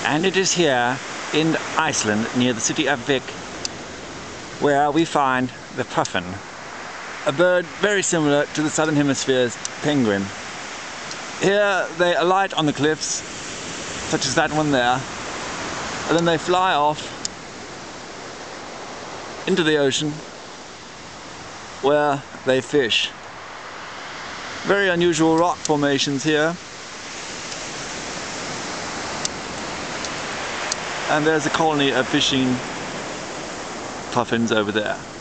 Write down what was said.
And it is here in Iceland, near the city of Vik, where we find the puffin, a bird very similar to the southern hemisphere's penguin. Here they alight on the cliffs, such as that one there, and then they fly off into the ocean where they fish. Very unusual rock formations here. And there's a colony of fishing puffins over there.